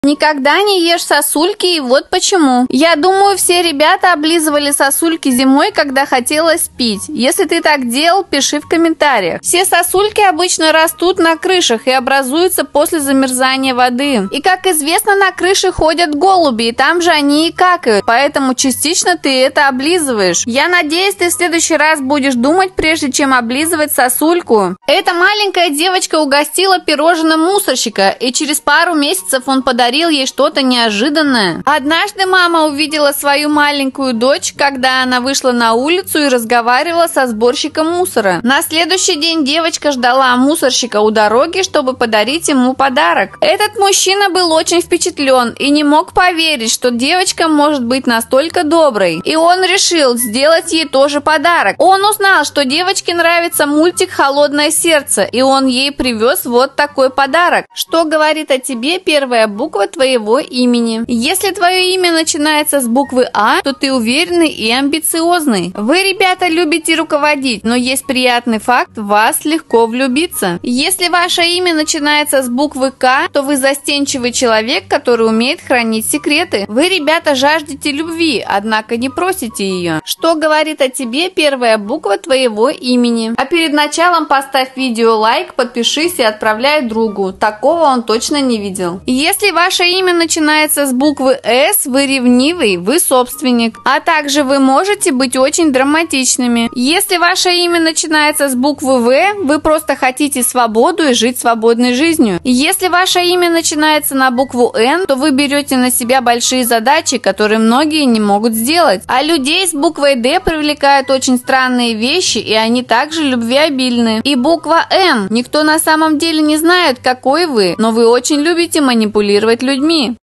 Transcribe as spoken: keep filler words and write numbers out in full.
Никогда не ешь сосульки, и вот почему. Я думаю, все ребята облизывали сосульки зимой, когда хотелось пить. Если ты так делал, пиши в комментариях. Все сосульки обычно растут на крышах и образуются после замерзания воды. И, как известно, на крыше ходят голуби, и там же они и какают, поэтому частично ты это облизываешь. Я надеюсь, ты в следующий раз будешь думать, прежде чем облизывать сосульку. Эта маленькая девочка угостила пирожным мусорщика, и через пару месяцев он подарил ей что-то неожиданное. Однажды мама увидела свою маленькую дочь, когда она вышла на улицу и разговаривала со сборщиком мусора. На следующий день девочка ждала мусорщика у дороги, чтобы подарить ему подарок. Этот мужчина был очень впечатлен и не мог поверить, что девочка может быть настолько доброй. И он решил сделать ей тоже подарок. Он узнал, что девочке нравится мультик «Холодное сердце», и он ей привез вот такой подарок. Что говорит о тебе первая буква твоего имени? Если твое имя начинается с буквы А, то ты уверенный и амбициозный. Вы, ребята, любите руководить, но есть приятный факт: в вас легко влюбиться. Если ваше имя начинается с буквы К, то вы застенчивый человек, который умеет хранить секреты. Вы, ребята, жаждете любви, однако не просите ее. Что говорит о тебе первая буква твоего имени? А перед началом поставь видео лайк, подпишись и отправляй другу. Такого он точно не видел. Если ваше имя начинается с буквы С, вы ревнивый, вы собственник. А также вы можете быть очень драматичными. Если ваше имя начинается с буквы В, вы просто хотите свободу и жить свободной жизнью. Если ваше имя начинается на букву Н, то вы берете на себя большие задачи, которые многие не могут сделать. А людей с буквой Д привлекают очень странные вещи, и они также любвеобильны. И буква М. Никто на самом деле не знает, какой вы, но вы очень любите манипулировать людьми.